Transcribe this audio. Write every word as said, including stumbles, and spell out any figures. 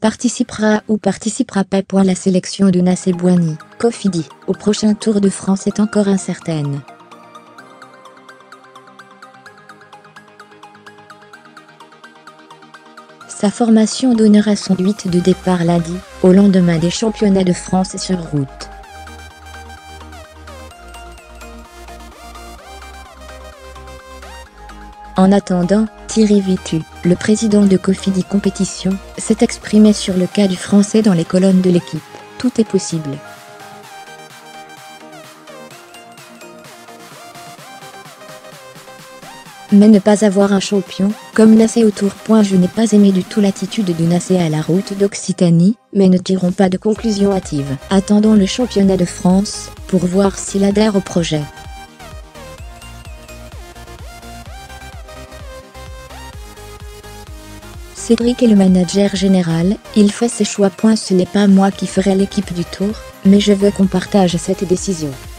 Participera ou participera pas pour la sélection de Nacer Boigny, Cofidis, au prochain Tour de France est encore incertaine. Sa formation donnera son huit de départ lundi, au lendemain des championnats de France sur route. En attendant, Thierry Vitu, le président de Cofidis Compétition, s'est exprimé sur le cas du Français dans les colonnes de l'équipe. Tout est possible. Mais ne pas avoir un champion, comme Nacer au Tour. Je n'ai pas aimé du tout l'attitude de Nacer à la route d'Occitanie, mais ne tirons pas de conclusion hâtive. Attendons le championnat de France, pour voir s'il adhère au projet. Cédric est le manager général, il fait ses choix. Ce n'est pas moi qui ferai l'équipe du Tour, mais je veux qu'on partage cette décision.